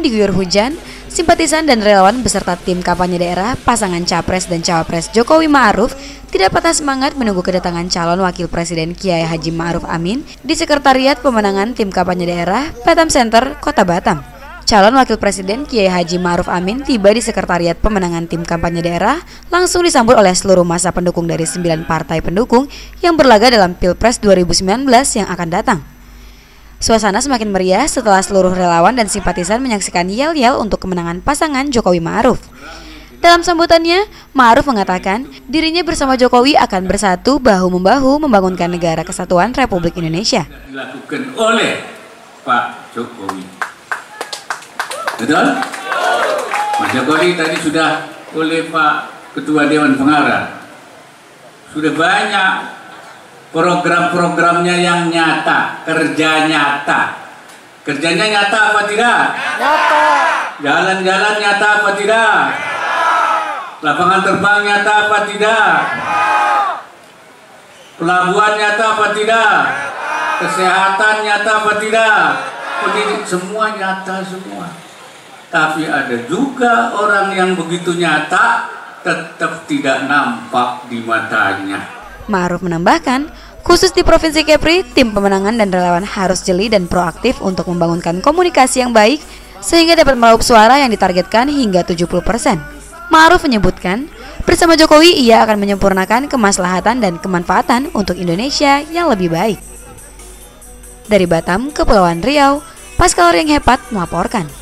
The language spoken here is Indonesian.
Namun diguyur hujan, simpatisan dan relawan beserta tim kampanye daerah pasangan Capres dan Cawapres Jokowi Ma'ruf tidak patah semangat menunggu kedatangan calon wakil presiden Kiai Haji Ma'ruf Amin di sekretariat pemenangan tim kampanye daerah Batam Center, Kota Batam. Calon wakil presiden Kiai Haji Ma'ruf Amin tiba di sekretariat pemenangan tim kampanye daerah langsung disambut oleh seluruh massa pendukung dari 9 partai pendukung yang berlaga dalam Pilpres 2019 yang akan datang. Suasana semakin meriah setelah seluruh relawan dan simpatisan menyaksikan yel-yel untuk kemenangan pasangan Jokowi Ma'ruf. Dalam sambutannya, Ma'ruf mengatakan dirinya bersama Jokowi akan bersatu bahu-membahu membangunkan negara kesatuan Republik Indonesia. Dilakukan oleh Pak Jokowi. Betul? Pak Jokowi tadi sudah oleh Pak Ketua Dewan Pengarah. Sudah banyak program-programnya yang nyata, kerja nyata. Kerjanya nyata apa tidak? Nyata. Jalan-jalan nyata apa tidak? Lapangan terbang nyata apa tidak? Pelabuhan nyata apa tidak? Kesehatan nyata apa tidak? Pendidik semua nyata semua. Tapi ada juga orang yang begitu nyata tetap tidak nampak di matanya. Ma'ruf menambahkan, khusus di Provinsi Kepri, tim pemenangan dan relawan harus jeli dan proaktif untuk membangunkan komunikasi yang baik sehingga dapat meraup suara yang ditargetkan hingga 70%. Ma'ruf menyebutkan, bersama Jokowi ia akan menyempurnakan kemaslahatan dan kemanfaatan untuk Indonesia yang lebih baik. Dari Batam, Kepulauan Riau, Pascal Yang Hepat melaporkan.